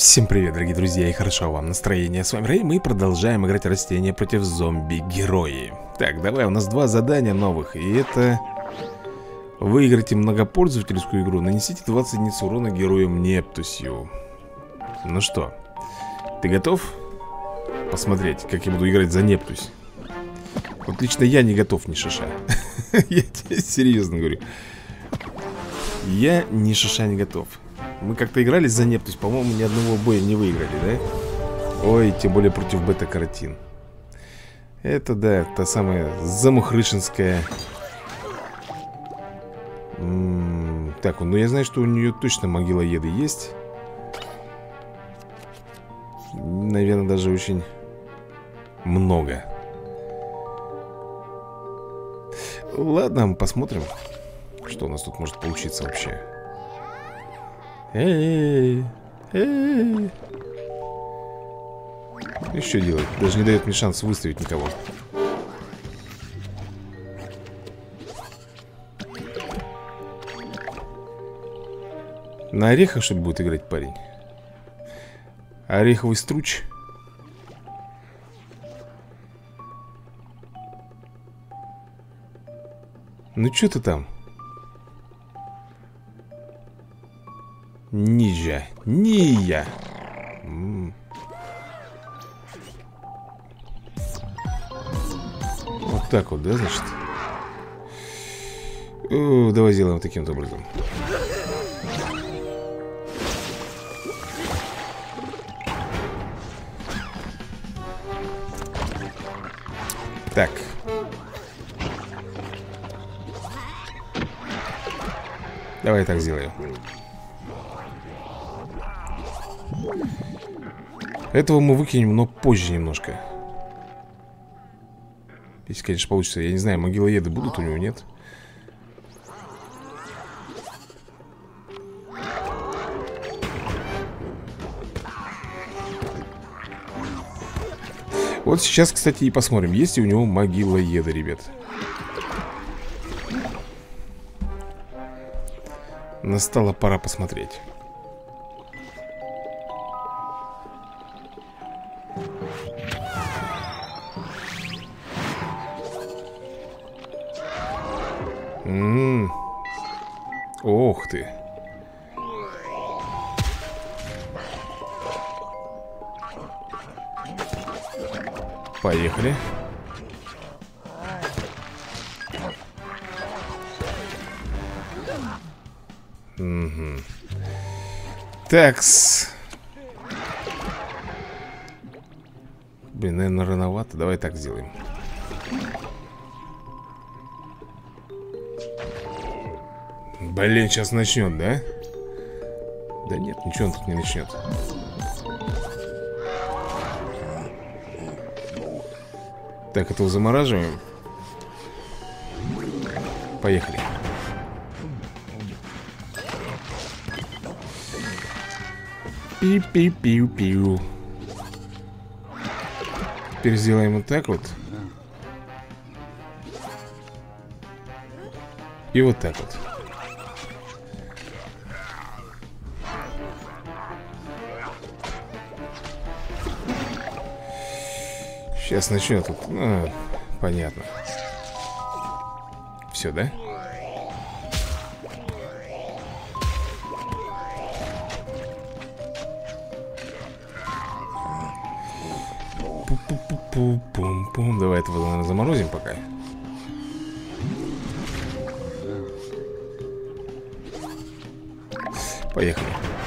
Всем привет, дорогие друзья, и хорошо вам настроение. С вами Рэй, мы продолжаем играть растения против зомби-герои. Так, давай, у нас два задания новых. И это... Выиграйте многопользовательскую игру, нанесите 20 единиц урона героям Нептусью. Ну что, ты готов посмотреть, как я буду играть за Нептусь? Вот лично я не готов, ни шиша. Я тебе серьезно говорю. Я ни шиша не готов. Мы как-то играли за Нептусь, по-моему, ни одного боя не выиграли, да? Ой, тем более против бета-каротин. Это, да, та самая замухрышинская. Так, ну я знаю, что у нее точно могилоеды есть. Наверное, даже очень много. Ладно, посмотрим, что у нас тут может получиться вообще. Эй, эй. И что делать? Даже не дает мне шанс выставить никого. На орехах, что ли, будет играть парень? Ореховый струч. Ну что ты там? Ния. Вот так вот, да, значит? Давай сделаем вот таким образом. Так. Давай так сделаем. Этого мы выкинем, но позже немножко. Если, конечно, получится. Я не знаю, могилоеды будут у него, нет? Вот сейчас, кстати, и посмотрим, есть ли у него могилоеды, ребят. Настала пора посмотреть. Ох ты. Поехали. Угу. Такс. Блин, наверное, рановато. Давай так сделаем. Блин, сейчас начнет, да? Да нет, ничего он тут не начнет. Так, этого замораживаем. Поехали. Пиу-пиу-пиу-пиу. Теперь сделаем вот так вот. И вот так вот. Сейчас начнет тут. Понятно. Все, да? Пум-пум-пум-пум. Давай этого, наверное, заморозим пока. Поехали.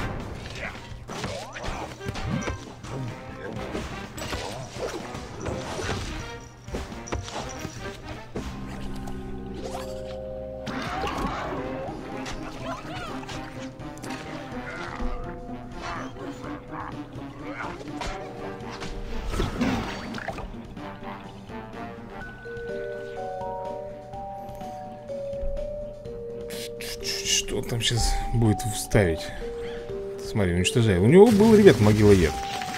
Что там сейчас будет вставить? Смотри, уничтожай. У него был, ребят, могилоед.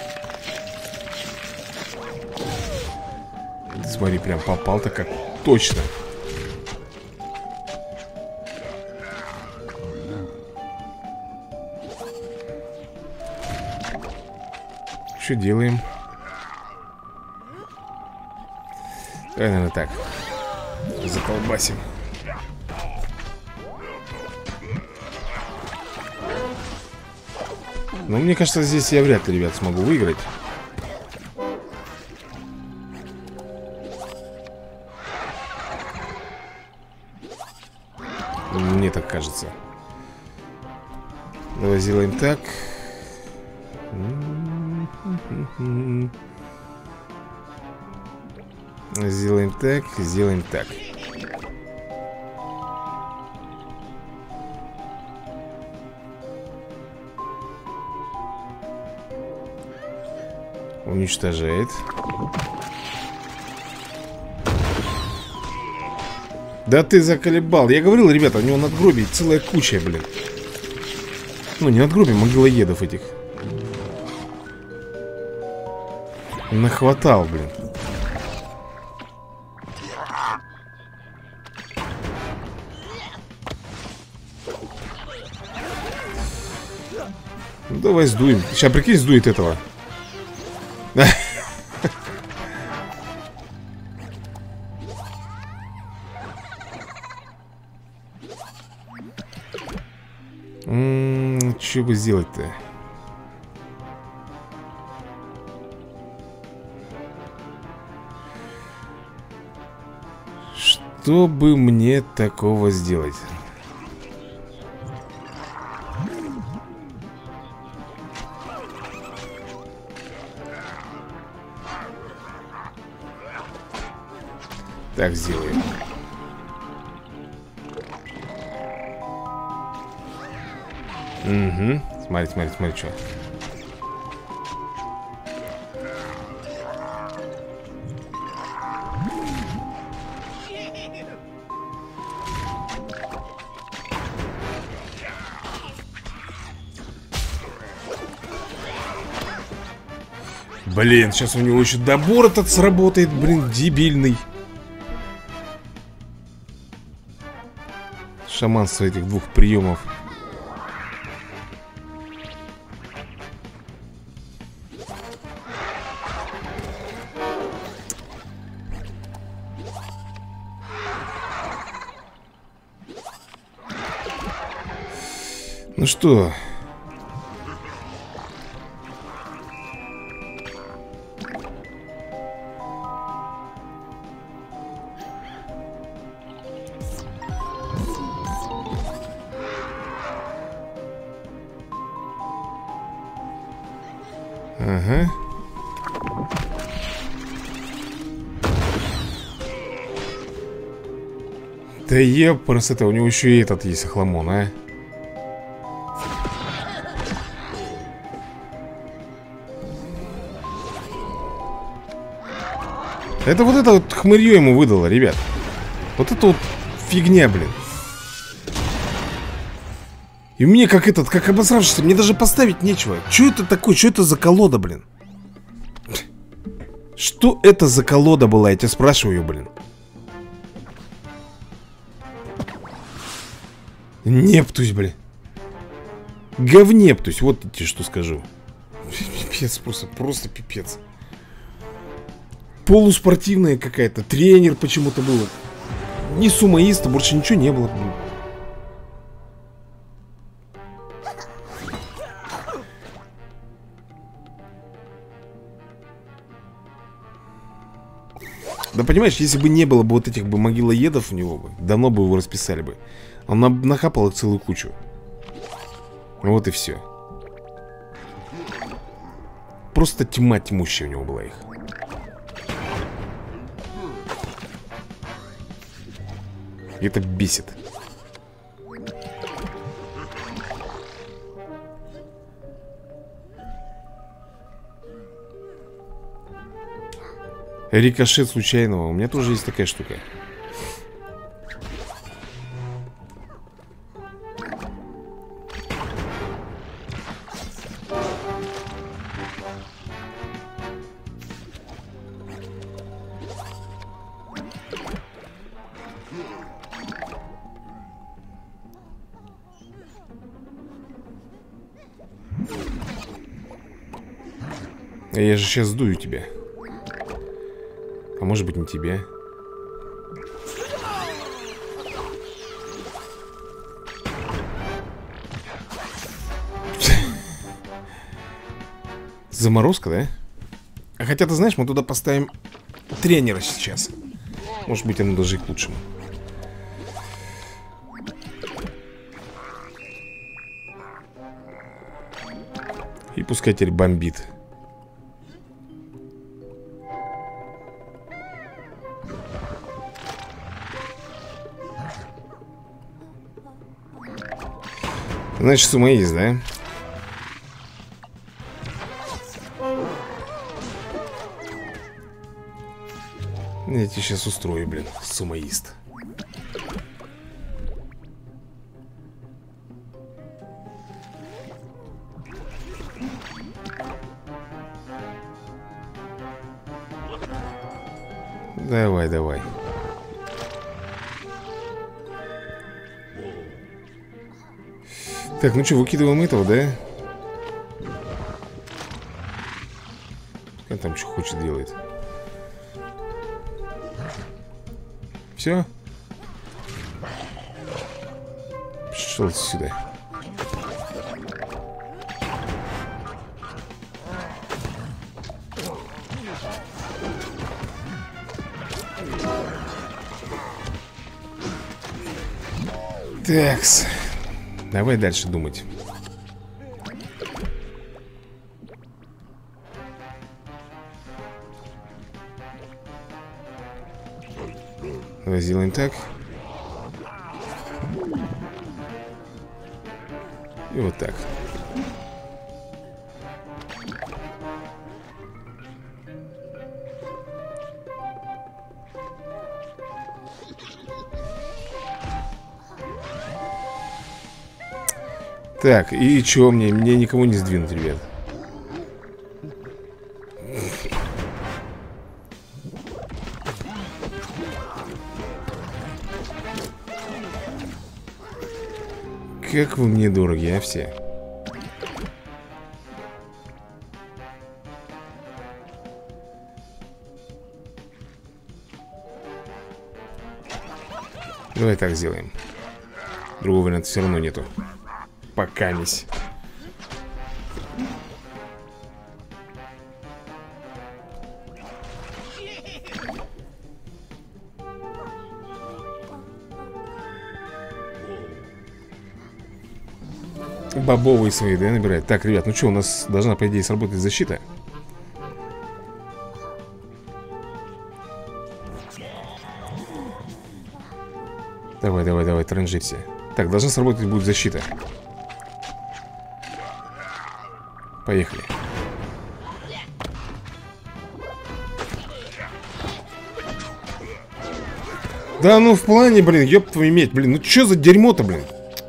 Смотри, прям попал-то как точно. что делаем? Давай, наверное, так. Заколбасим. Но мне кажется, здесь я вряд ли, ребят, смогу выиграть. Мне так кажется. Давай сделаем так. Сделаем так, сделаем так. Уничтожает. Да ты заколебал. Я говорил, ребята, у него надгробий целая куча, блин. Ну, не надгробий, могилоедов этих. Нахватал, блин. Ну, давай сдуем. Сейчас, прикинь, сдует этого. Что бы сделать-то? Что бы мне такого сделать? Так сделаем. Угу. Смотри, смотри, смотри, что. Блин, сейчас у него еще добор этот сработает, блин, дебильный. Шаманство этих двух приемов. Ну что? Ага. Да епрст, это у него еще и этот есть охламон, а. Это вот это вот хмырье ему выдало, ребят. Вот это вот фигня, блин. И мне как этот, как обосравшийся, мне даже поставить нечего. Что это такое? Что это за колода, блин? Что это за колода была? Я тебя спрашиваю, блин. Нептусь, блин. Говнептусь, вот я тебе что скажу. Пипец, просто пипец. Полуспортивная какая-то. Тренер почему-то был. Ни сумоиста, больше ничего не было. Да понимаешь, если бы не было бы вот этих бы могилоедов у него бы, давно бы его расписали бы. Он нахапал их целую кучу. Вот и все. Просто тьма тьмущая у него была их. И это бесит. Рикошет случайного. У меня тоже есть такая штука. Я же сейчас сдую тебя. А может быть, не тебя. Заморозка, да? А хотя, ты знаешь, мы туда поставим тренера сейчас. Может быть, оно даже и к лучшему. И пускай теперь бомбит. Значит, сумма есть, да? Я тебе сейчас устрою, блин, сумоист. Давай, давай. Так, ну что, выкидываем этого, да? Он там что хочет делает. Все? Пошел сюда. Такс. Давай дальше думать. Давай сделаем так. И вот так. Так, и чё мне? Мне никого не сдвинуть, ребят. Как вы мне дороги, а все? Давай так сделаем. Другого варианта все равно нету. Покамись. Бобовые свои, да, набирать. Так, ребят, ну что, у нас должна, по идее, сработать защита. Давай, давай, давай, транжирься. Так, должна сработать будет защита. Поехали. Да ну в плане, блин, ёб твою медь, блин. Ну чё за дерьмо-то, блин?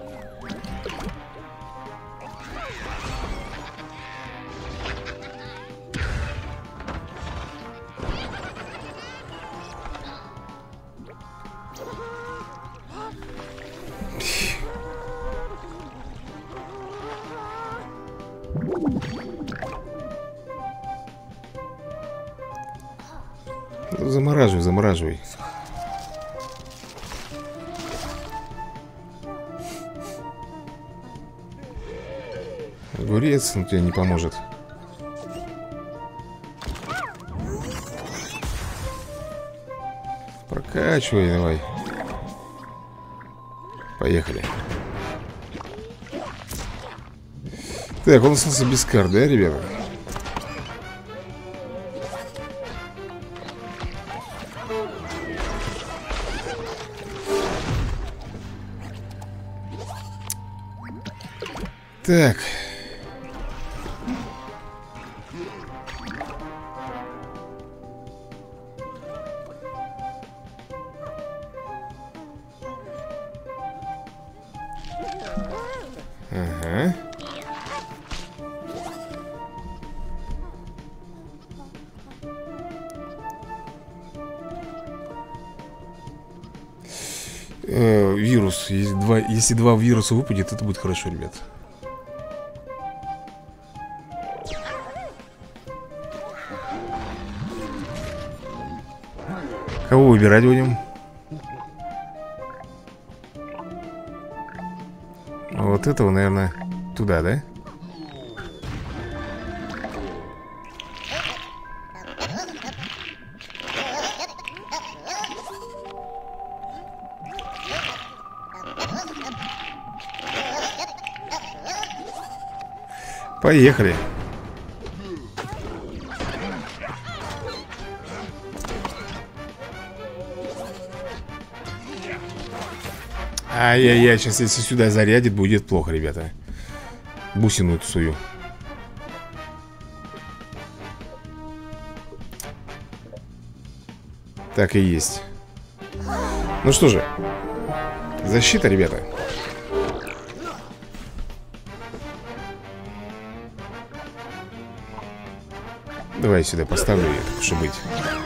Замораживай, замораживай. Огурец, он тебе не поможет. Прокачивай, давай. Поехали. Так, он остался без карт, да, ребята? Так. Ага. Вирус. Если два вируса выпадет, это будет хорошо, ребят. Кого выбирать будем? Вот этого, наверное, туда, да? Поехали. Ай-яй-яй, сейчас если сюда зарядит, будет плохо, ребята. Бусину эту свою. Так и есть. Ну что же, защита, ребята. Давай сюда поставлю ее, так уж и быть.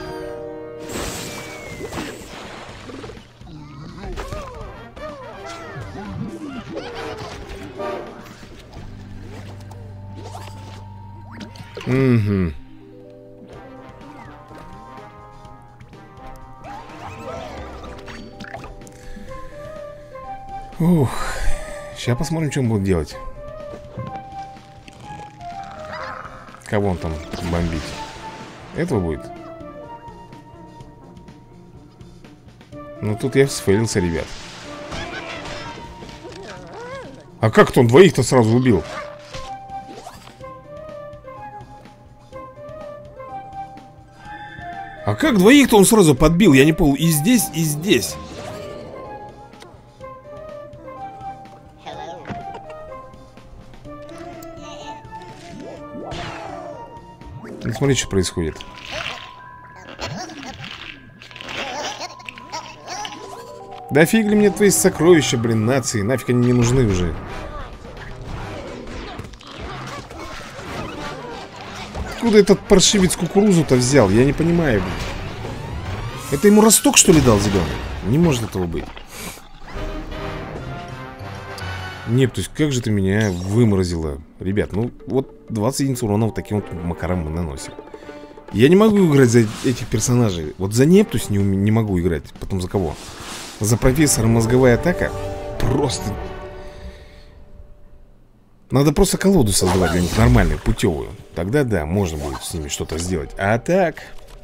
Угу. Ух. Сейчас посмотрим, что он будет делать. Кого он там бомбить? Этого будет? Ну тут я сфейлился, ребят. А как-то он двоих-то сразу убил? А как двоих-то он сразу подбил? Я не понял. И здесь, и здесь. Ну, смотри, что происходит. Да фиг ли мне твои сокровища, блин, нации. Нафиг они не нужны уже. Откуда этот паршивец кукурузу-то взял? Я не понимаю, блин. Это ему росток, что ли, дал зеленый? Не может этого быть. Нет, то есть как же ты меня выморозила. Ребят, ну вот 20 единиц урона вот таким вот макаром мы наносим. Я не могу играть за этих персонажей. Вот за Нептус не могу играть. Потом за кого? За профессора мозговая атака. Просто... Надо просто колоду создавать для них нормальную, путевую. Тогда да, можно будет с ними что-то сделать. А так...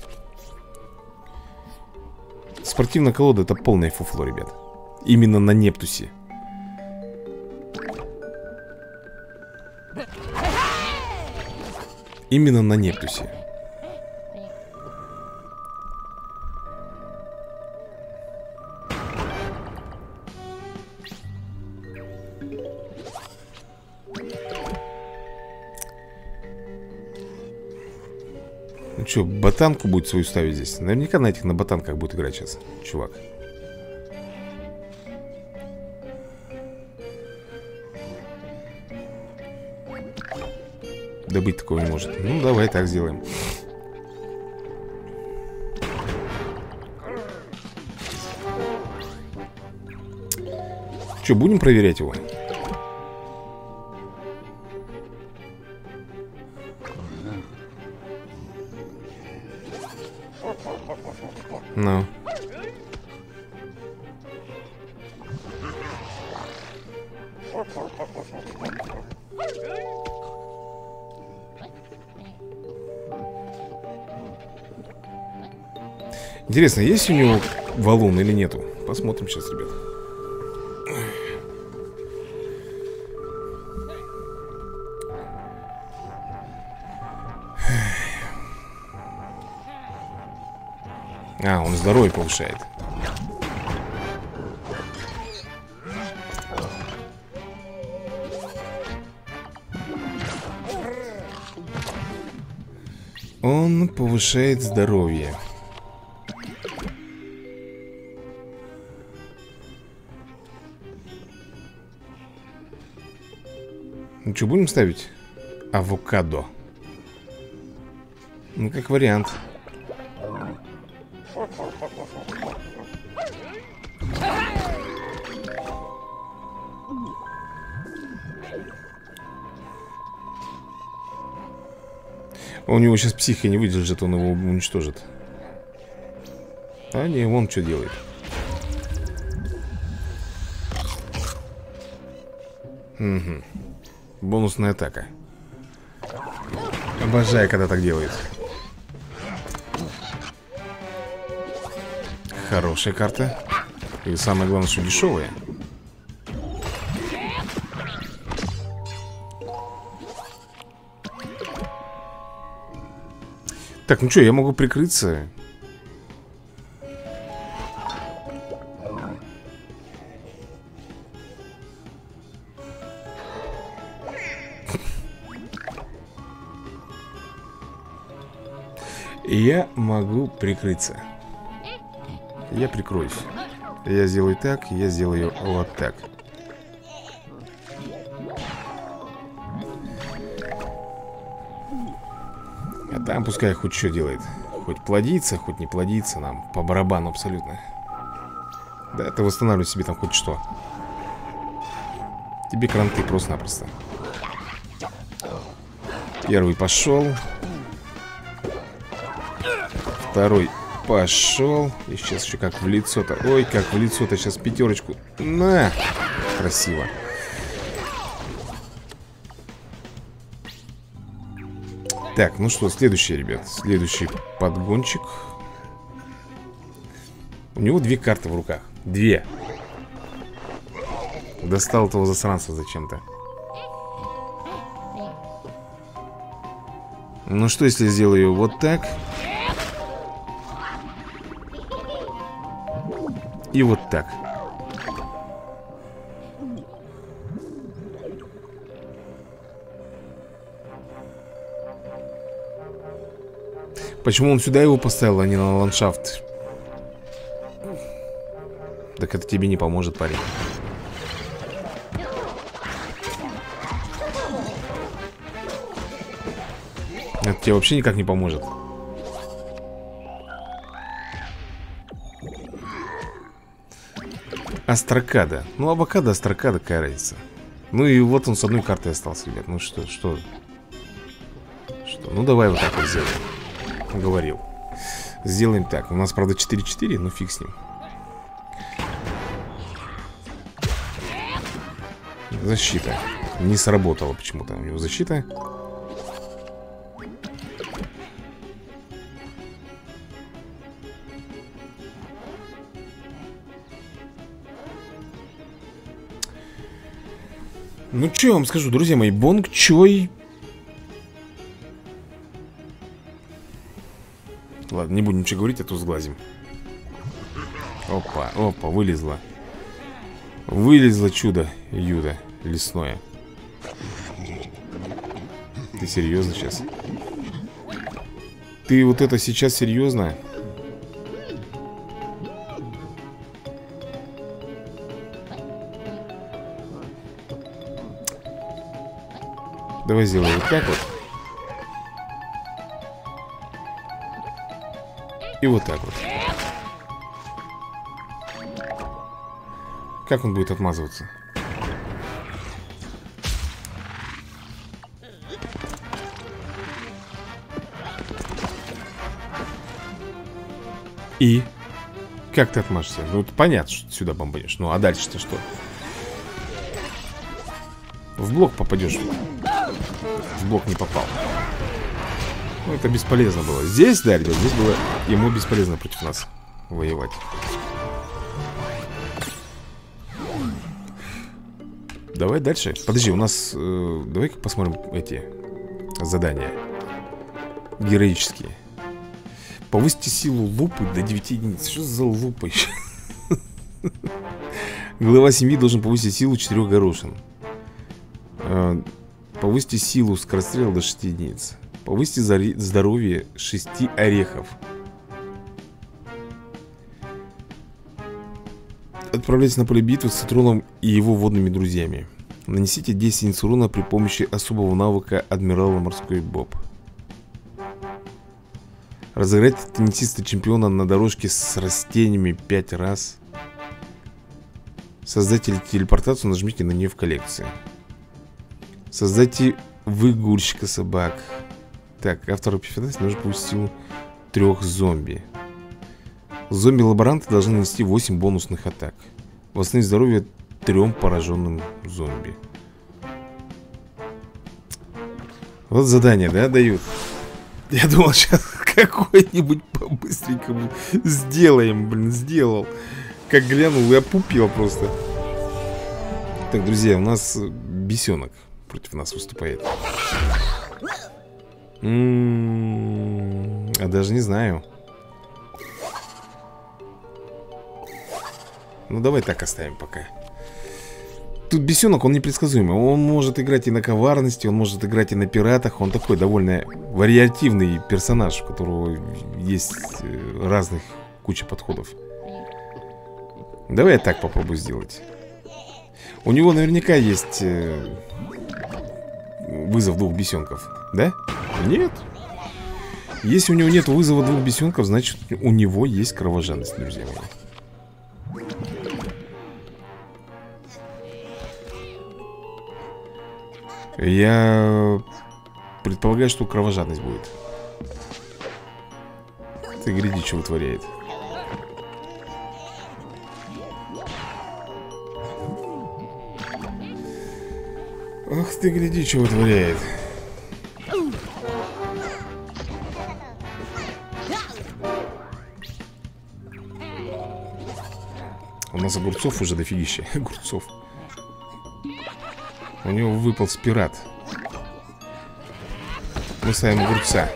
Спортивная колода — это полное фуфло, ребят. Именно на Нептусе. Именно на Нептусе. Ну что, ботанку будет свою ставить здесь? Наверняка на этих на ботанках будет играть сейчас, чувак. Да быть такого не может. Ну, давай так сделаем. Что, будем проверять его? Ну. Интересно, есть у него валун или нету? Посмотрим сейчас, ребят. А, он здоровье повышает. Он повышает здоровье. Ну что, будем ставить? Авокадо. Ну, как вариант. У него сейчас психика не выдержит, он его уничтожит. А не, вон что делает. Угу. Бонусная атака. Обожаю, когда так делает. Хорошая карта. И самое главное, что дешевая. Так, ну что, я могу прикрыться. Я могу прикрыться. Я прикроюсь. Я сделаю так, я сделаю вот так. А там пускай хоть что делает. Хоть плодится, хоть не плодится. Нам по барабану абсолютно. Да, это восстанавливай себе там хоть что. Тебе кранты просто-напросто. Первый пошел. Второй пошел. И сейчас еще как в лицо-то. Ой, как в лицо-то. Сейчас пятерочку. На! Красиво. Так, ну что, следующий, ребят. Следующий подгончик. У него 2 карты в руках. 2. Достал этого засранца зачем-то. Ну что, если я сделаю вот так? И вот так. Почему он сюда его поставил, а не на ландшафт? Так это тебе не поможет, парень. Это тебе вообще никак не поможет. Астрокада. Ну, авокадо, астрокада, какая разница. Ну и вот он с одной картой остался, ребят. Ну что? Ну давай вот так вот сделаем. Говорил. Сделаем так. У нас, правда, 4-4, но фиг с ним. Защита. Не сработала почему-то у него защита. Ну, что я вам скажу, друзья мои, Бонг Чой. Ладно, не будем ничего говорить, а то сглазим. Опа, опа, вылезло. Вылезло чудо Юда лесное. Ты серьезно сейчас? Ты вот это сейчас серьезно? Давай сделаем вот так вот. И вот так вот. Как он будет отмазываться? И? Как ты отмажешься? Ну, понятно, что ты сюда бомбанешь. Ну, а дальше-то что? В блок попадешь. В блок не попал. Ну, это бесполезно было. Здесь, да, ребят, здесь было ему бесполезно против нас воевать. Давай дальше. Подожди, у нас... давай-ка посмотрим эти задания. Героические. Повысьте силу лупы до 9 единиц. Что за лупа еще? Глава семьи должен повысить силу 4 горошин. Повысьте силу скорострела до 6 единиц. Повысьте здоровье 6 орехов. Отправляйтесь на поле битвы с Цитроном и его водными друзьями. Нанесите 10 единиц урона при помощи особого навыка Адмирала Морской Боб. Разыграйте теннисиста чемпиона на дорожке с растениями 5 раз. Создайте телепортацию, нажмите на нее в коллекции. Создайте выгульщика собак. Так, автор эпифанации нужно повысить силу 3 зомби. Зомби-лаборанты должны нанести 8 бонусных атак. Восстановить здоровье 3 пораженным зомби. Вот задание, да, дают. Я думал, сейчас какой-нибудь по-быстренькому сделаем, блин, сделал. Как глянул и опупил просто. Так, друзья, у нас бесенок против нас выступает. А даже не знаю. Ну, давай так оставим пока. Тут бесенок, он непредсказуемый. Он может играть и на коварности, он может играть и на пиратах. Он такой довольно вариативный персонаж, у которого есть разных куча подходов. Давай я так попробую сделать. У него наверняка есть вызов 2 бесенков. Да? Нет. Если у него нет вызова 2 бесенков, значит у него есть кровожадность, друзья мои. Я предполагаю, что кровожадность будет. Ты гляди, что вытворяет. Ах ты, гляди, что вытворяет. У нас огурцов уже дофигища. Огурцов. У него выпал пират. Мы ставим огурца.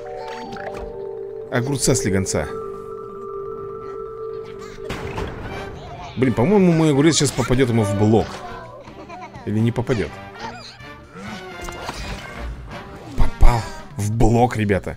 Огурца слегонца. Блин, по-моему, мой огурец сейчас попадет ему в блок. Или не попадет? Попал в блок, ребята.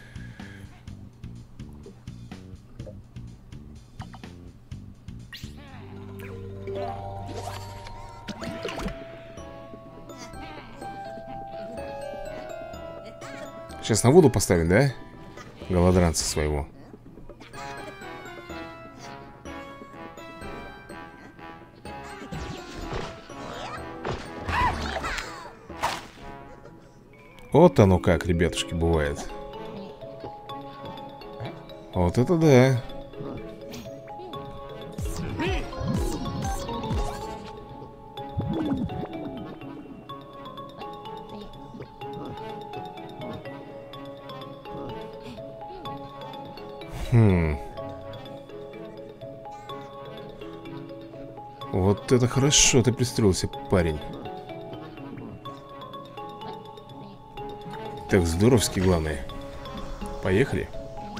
Сейчас на воду поставим, да? Голодранца своего. Вот оно как, ребятушки, бывает. Вот это да. Вот это хорошо ты пристроился, парень. Так, здоровски, главное. Поехали.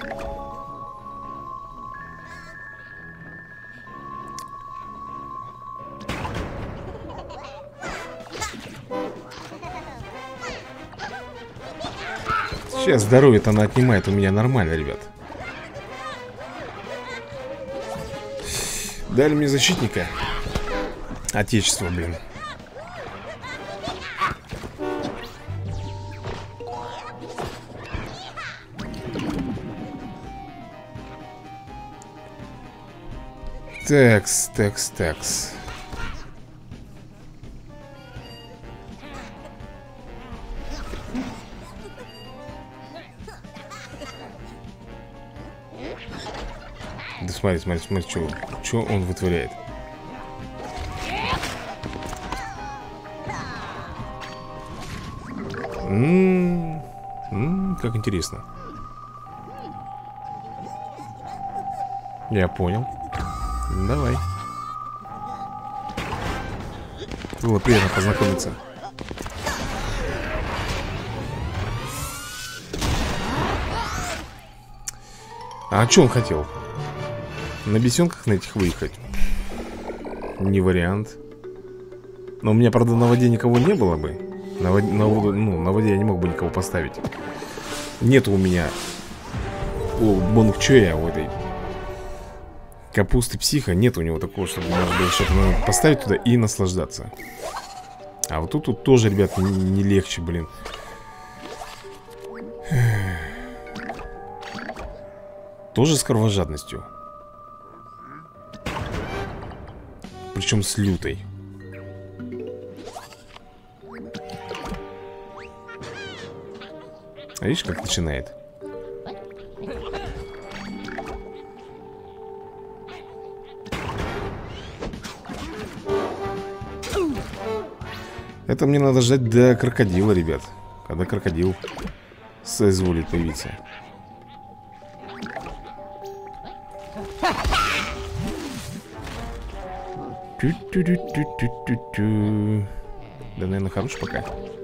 Сейчас здоровье-то она отнимает у меня нормально, ребят. Дали мне защитника. Отечество, блин. Такс, такс, такс. Да смотри, смотри, смотри, что он вытворяет. Как интересно. Я понял. Давай. Было приятно познакомиться. А что он хотел? На бесенках на этих выехать? Не вариант. Но у меня, правда, на воде никого не было бы. На воде я не мог бы никого поставить. Нету у меня. О, бонг-чоя у этой капусты психа. Нет у него такого, чтобы можно было что-то поставить туда и наслаждаться. А вот тут тоже, ребят, не легче, блин. Тоже с кровожадностью. Причем с лютой. А видишь, как начинает? Это мне надо ждать до крокодила, ребят. Когда крокодил соизволит появиться. Тю-тю-тю-тю-тю-тю. Да, наверное, хорош пока.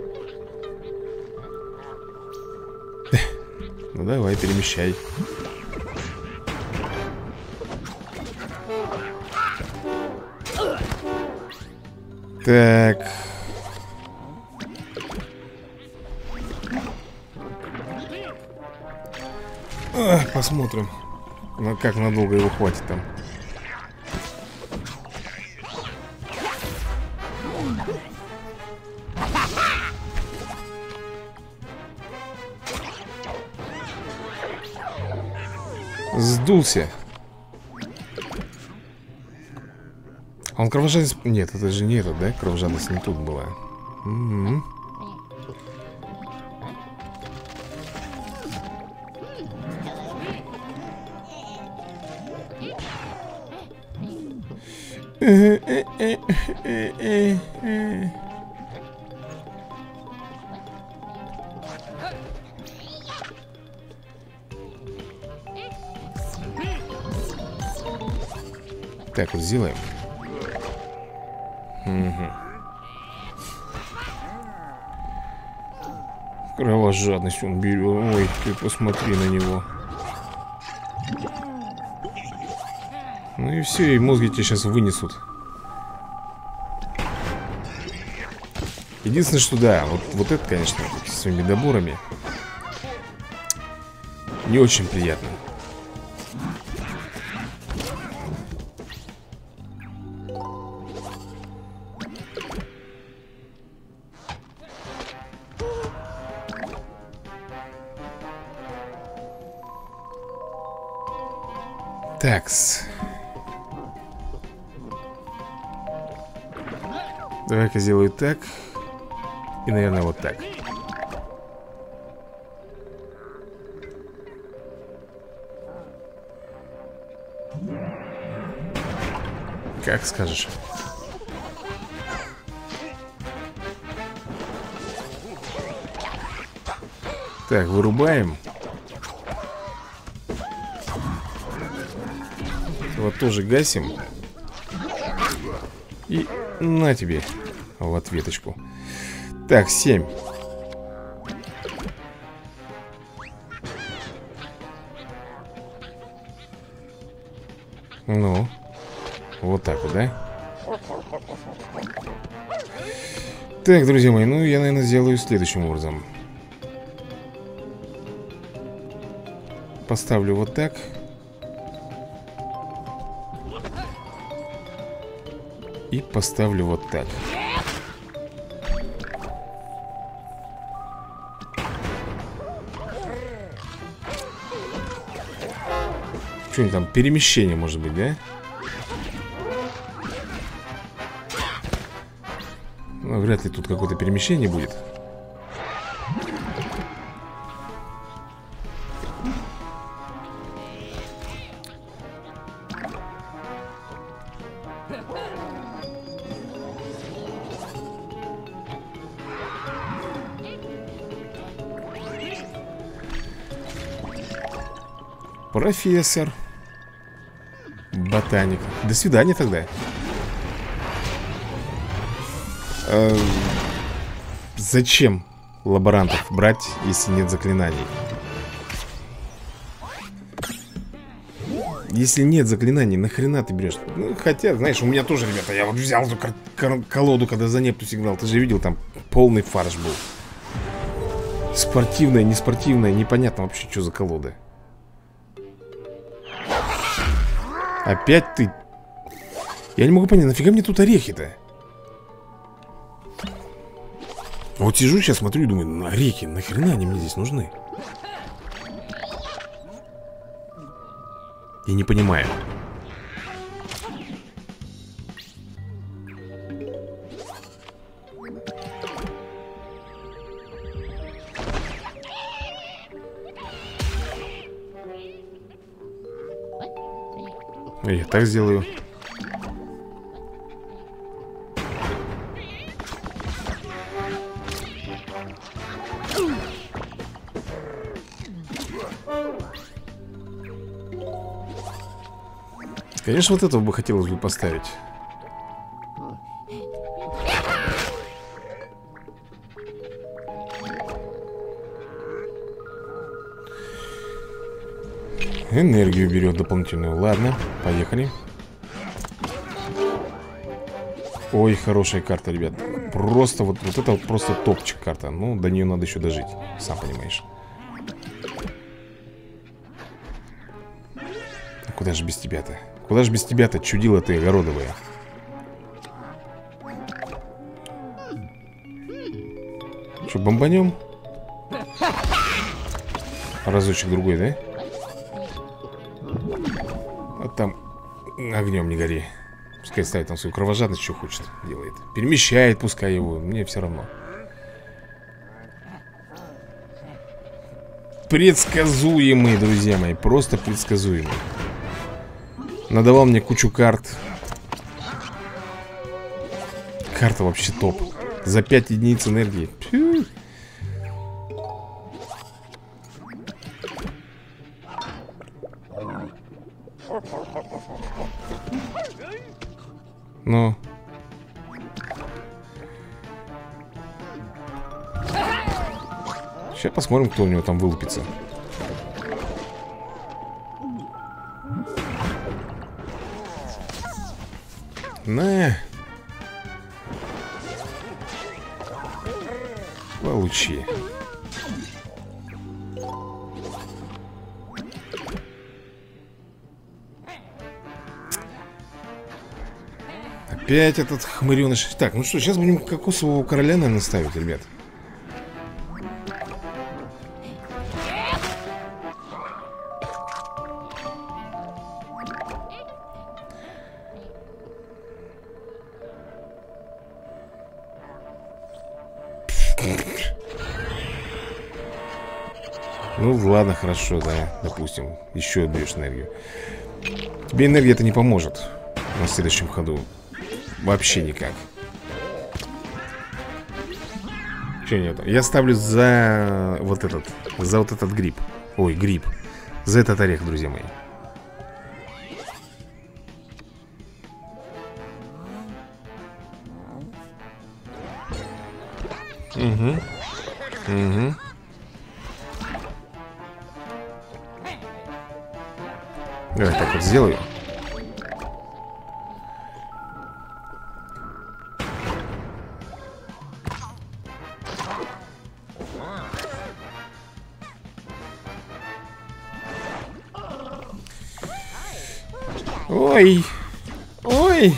Ну давай, перемещай. Так. Посмотрим, как надолго его хватит там. Сдулся. Он кровожадность... Нет, это же не этот, да? Кровожадность не тут была. Так, вот сделаем. Кровожадность он берет. Ой, ты посмотри на него. Ну и все, и мозги тебе сейчас вынесут. Единственное, что да, вот это, конечно, с своими доборами не очень приятно. Такс. Давай-ка сделаю так. И, наверное, вот так. Как скажешь. Так, вырубаем. Вот тоже гасим. И на тебе в ответочку. Так, 7. Ну, вот так вот, да? Так, друзья мои, ну я, наверное, сделаю следующим образом. Поставлю вот так. И поставлю вот так. Что-нибудь там, перемещение может быть, да? Ну, вряд ли тут какое-то перемещение будет. Профессор. Ботаник. До свидания тогда. Зачем лаборантов брать, если нет заклинаний? Если нет заклинаний, нахрена ты берешь? Ну, хотя, знаешь, у меня тоже, ребята, я вот взял эту колоду, когда за непту сигнал. Ты же видел, там полный фарш был. Спортивная, неспортивная, непонятно вообще, что за колода. Опять ты. Я не могу понять, нафига мне тут орехи-то? Вот сижу сейчас, смотрю и думаю, ну, орехи, нахрена они мне здесь нужны? Я не понимаю. Я так сделаю. Конечно, вот этого бы хотелось бы поставить. Энергию берет дополнительную. Ладно, поехали. Ой, хорошая карта, ребят. Просто вот это вот просто топчик карта. Ну, до нее надо еще дожить, сам понимаешь. А куда же без тебя-то? Куда же без тебя-то, чудила ты огородовая? Что, бомбанем? Разочек другой, да? А там огнем не гори. Пускай ставит там свою кровожадность, что хочет, делает. Перемещает, пускай его, мне все равно. Предсказуемый, друзья мои, просто предсказуемый. Надавал мне кучу карт. Карта вообще топ. За 5 единиц энергии. Фью. Ну. Сейчас посмотрим, кто у него там вылупится. На. Получи. Опять этот хмыреныш. Так, ну что, сейчас будем кокосового короля, наверное, ставить, ребят. Ну ладно, хорошо, да, допустим. Еще отбьешь энергию. Тебе энергия-то не поможет на следующем ходу. Вообще никак. Че нет? Я ставлю за вот этот. За вот этот гриб. Ой, гриб. За этот орех, друзья мои. Угу. Угу. Давай так вот сделаю. Ой. Ой.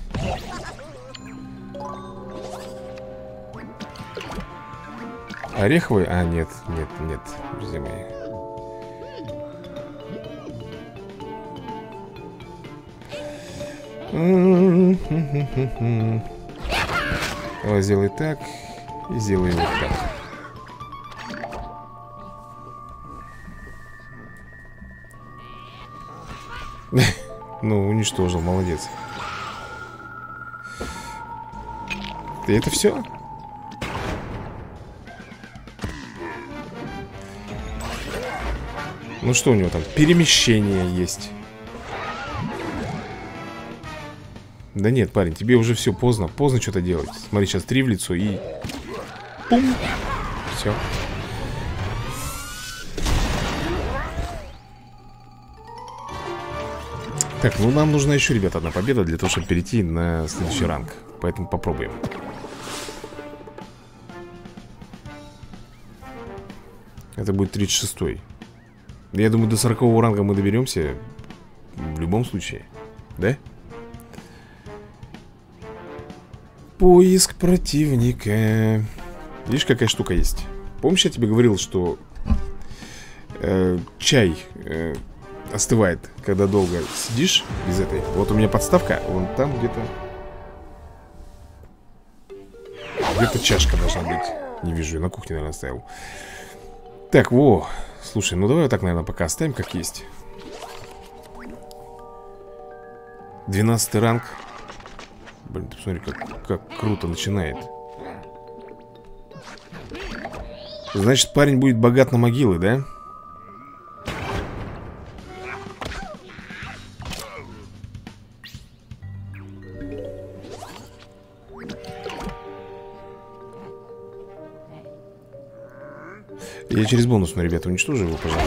Ореховый? А, нет, нет, нет, друзья мои. Давай сделай так. И сделай вот так. Ну, уничтожил, молодец. И это все? Ну что у него там? Перемещение есть. Да нет, парень, тебе уже все поздно. Поздно что-то делать. Смотри, сейчас 3 в лицо и... Пум! Все. Так, ну нам нужна еще, ребята, одна победа для того, чтобы перейти на следующий ранг. Поэтому попробуем. Это будет 36-й. Я думаю, до 40-го ранга мы доберемся в любом случае. Да? Поиск противника. Видишь, какая штука есть? Помнишь, я тебе говорил, что чай остывает, когда долго сидишь без этой. Вот у меня подставка, вон там где-то. Где-то чашка должна быть. Не вижу, я на кухне, наверное, оставил. Так, во. Слушай, ну давай вот так, наверное, пока оставим, как есть. 12-й ранг. Блин, ты посмотри, как круто начинает. Значит, парень будет богат на могилы, да? Я через бонусную, ребята, уничтожу его, пожалуйста.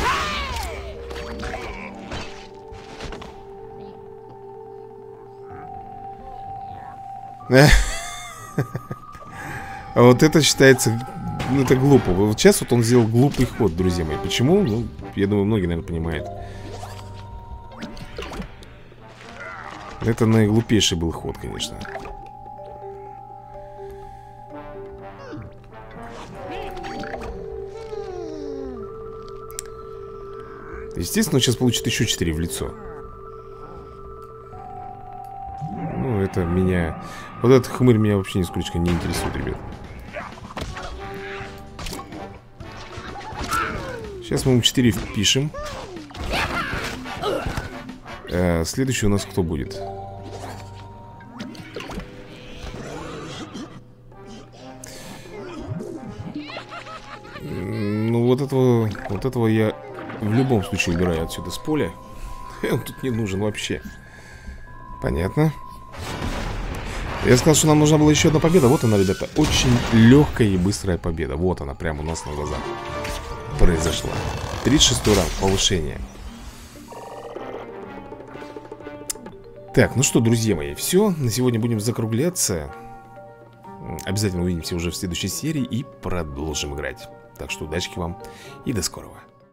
А вот это считается... Ну, это глупо. Вот сейчас вот он сделал глупый ход, друзья мои. Почему? Ну, я думаю, многие, наверное, понимают. Это наиглупейший был ход, конечно. Естественно, он сейчас получит еще 4 в лицо. Ну, это меня... Вот этот хмырь меня вообще нисколько не интересует, ребят. Сейчас мы ему 4 впишем. Следующий у нас кто будет? Ну, вот этого я в любом случае убираю отсюда с поля. Он тут не нужен вообще. Понятно. Я сказал, что нам нужна была еще одна победа. Вот она, ребята, очень легкая и быстрая победа. Вот она, прямо у нас на глазах произошла. 36-й ранг, повышение. Так, ну что, друзья мои, все. На сегодня будем закругляться. Обязательно увидимся уже в следующей серии и продолжим играть. Так что удачи вам и до скорого.